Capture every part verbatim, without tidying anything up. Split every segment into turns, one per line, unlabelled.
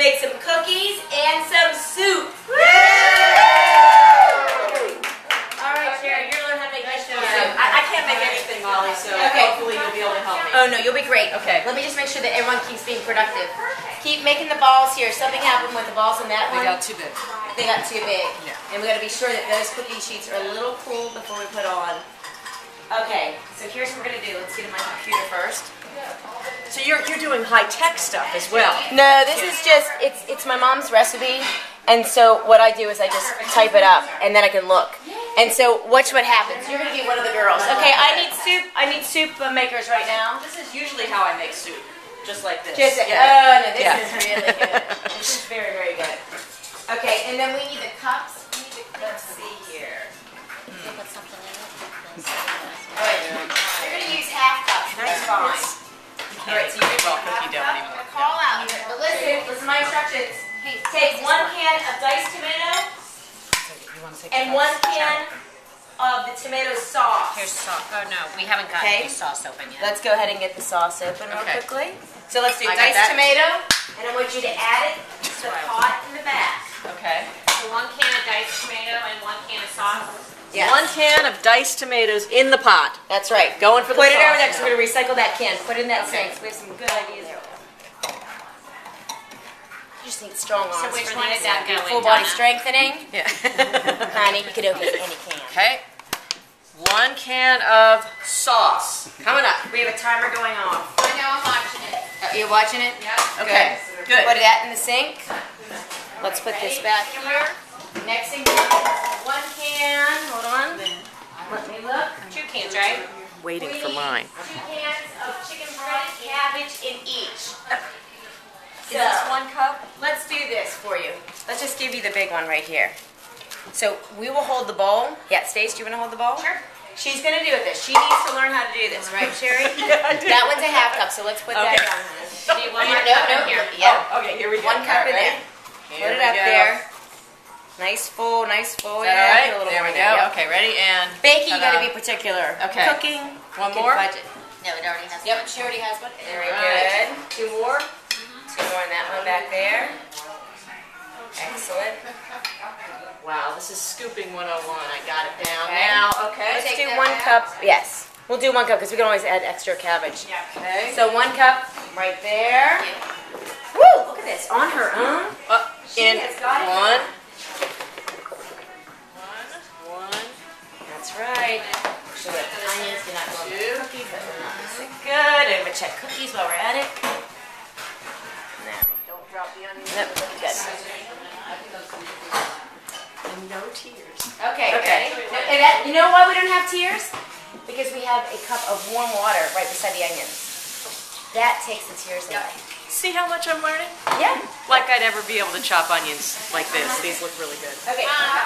make some cookies and some soup. Woo! All right, Shari, you're learning how to make vegetable soup.
I, I can't make anything, Molly, so
okay.
Hopefully you'll be able to help me.
Oh, no, you'll be great.
Okay.
Let me just make sure that everyone keeps being productive. Keep making the balls here. Something happened with the balls in that
They
one.
got too big.
They got too big.
Yeah.
And we got to be sure that those cookie sheets are a little cool before we put on. Okay, so here's what we're going to do. Let's get in my computer first.
So you're you're doing high-tech stuff as well.
No, this is just, it's it's my mom's recipe. And so what I do is I just type it up and then I can look. And so watch what happens. You're going to be one of the girls. Okay, I need soup. I need soup makers right now.
This is usually how I make soup, just like this.
Just,
yeah.
Oh, no, this
Yeah.
is really good. This is very, very good. Okay, and then we need the cups. We need the, let's see here.
Put something in it.
All right, you're going to use half cups. That's fine. All right, so you're going to
Well,
half
cookie
cup.
dough
I'm going to call out here. But listen, listen to my instructions. Take one can of diced tomato and one can of the tomato sauce.
Here's sauce. Oh no, we haven't got
Okay.
any sauce open yet.
Let's go ahead and get the sauce open real
Okay.
quickly. So let's do
I got
diced
that.
tomato, and I want you to add it to the pot in the back.
Okay.
So one can of diced tomato and one can of sauce.
Yes.
One can of diced tomatoes in the pot.
That's right.
Going for the
Put it over
sauce
there because
now.
we're going to recycle that can. Put it in that
Okay.
sink. We have some good ideas there. You just need strong arms.
So which
for
one
these.
did that go in,
Full body
Donna?
strengthening.
Yeah.
Honey, you can open any can.
Okay. One can of sauce.
Coming up. We have a timer going off.
I know, I'm watching it.
Are you watching it?
Yeah.
Okay. Good.
Put that in the sink. Let's put this back here. Next thing, one can. Hold on. Let me look.
Two cans, right?
Waiting
We
for
need
mine.
Two cans of chicken breaded cabbage in each.
Is this one cup?
Let's do this for you. Let's just give you the big one right here. So we will hold the bowl. Yeah, Stace, do you want to hold the bowl?
Sure.
She's going to do it this. She needs to learn how to do this, right, Shari?
Yeah, I do.
That one's a half cup, so let's put
Okay.
that down. honey.
Do one
No,
more
no,
cup in
no.
here.
Yeah.
Oh, okay, here we go.
One cup
All
in
right,
there.
ready?
Put
Here
it
we
up
go.
there. Nice full, nice full.
Is that
Yeah,
all right?
put a little
There we
more
go.
in there. Yep.
Okay, ready? And
Baking, you got to
ta-da.
be particular.
Okay.
Cooking,
One
you can
more?
fudge it.
No, it already has.
Yep, she already has one. Very
Right.
good. Two more. Two more in that one back there. Excellent.
Wow, this is scooping one oh one. I got it down
Okay.
now. Okay.
Let's
Take
do
that
one
back.
cup. Yes. We'll do one cup because we can always add extra cabbage.
Okay.
So one cup right there. Woo! Look at this. On her own.
Uh,
She
in
has got it.
one. One. One.
That's right. So the onions do not go on the
Two.
cookies. That will not be good. And we'll check cookies while we're at it. No.
Don't drop the onions.
Nope. Good.
And no tears.
Okay.
Okay.
Ready? And that, you know why we don't have tears? Because we have a cup of warm water right beside the onions. That takes the tears away.
See how much I'm learning?
Yeah.
Like I'd ever be able to chop onions like this. These look really good.
Okay.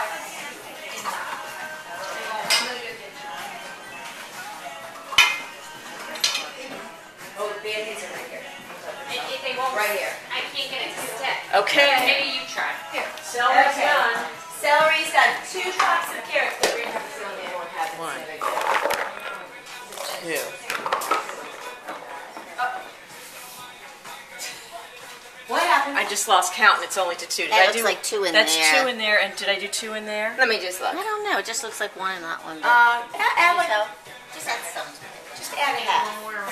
Oh, the band-aids are right here.
It- it- They won't.
Right here.
I can't get it to stick.
Okay.
Maybe you try.
Here.
Celery's
Okay.
done.
Celery's done. Two cups of carrots. We're going to have to see on the other one happens.
One.
So very good.
Two.
What happened?
I just lost count and it's only to two. Did
That
I
looks
do,
like two in
that's
there.
two in there. And did I do two in there?
Let me just look.
I don't know. It just looks like one and not one. but-
Uh, add, add like,
so, just add some.
just add a half.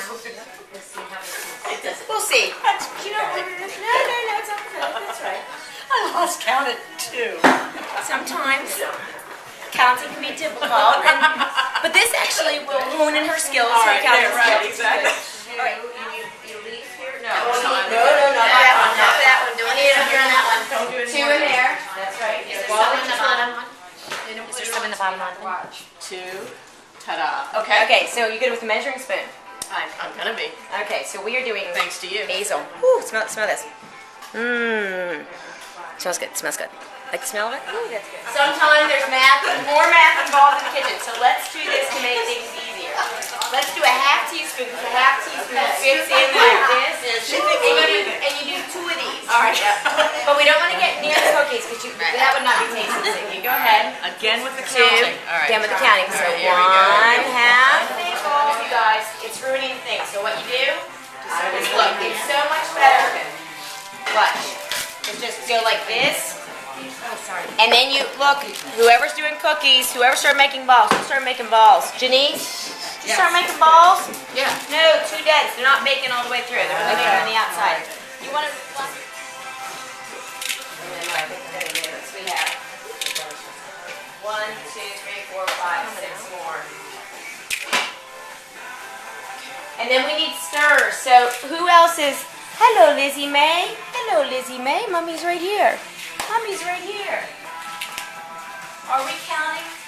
It doesn't.
We'll see. You know, no, no, no, it's okay. That's right.
I lost count at two.
Sometimes counting can be difficult, and, but this actually will hone in her skills.
All
her
right,
counting
there, right,
skills.
exactly.
All right.
You leave here? No.
No,
it's
no,
not.
no, not that one. Not that one.
Don't
Don't
need
need
it
it
up here on that one.
Don't do it
Two
anymore.
in there. That's right.
Is there
Quality
some in the
control.
bottom one? Is there some in the bottom one?
Two. Ta-da. Okay.
Okay, so you good with the measuring spoon?
I'm, I'm gonna be.
Okay, so we are doing
Thanks to you.
basil. Ooh, smell, smell this. Mmm. Smells good. Smells good. Like the smell of it? Ooh, that's good. Sometimes there's math, more math involved in the kitchen. So let's do this to make things easier. Let's do a half teaspoon. A half teaspoon fits in like this. And you do, and you do two of these.
All right.
But we don't want to get near the cookies because you that would not be tasty. So you go ahead.
Again with the
Two.
counting. All right.
Again with the counting. So
All right, here we go.
one half. Oh, you guys, it's ruining things. So what you do is look. It's so much better. Watch. It's just go like this.
Oh, sorry.
And then you, look, whoever's doing cookies, whoever started making balls, who started making balls? Janice? Did you start making balls?
Yeah.
No, two deads. They're not baking all the way through. They're only baking on the outside. You want to... And then like thirty minutes we have. One, two, three, four, five, six more. And then we need stir. So who else is... Hello, Lizzie Mae. Hello, Lizzie Mae. Mommy's right here. Mommy's right here. Are we counting?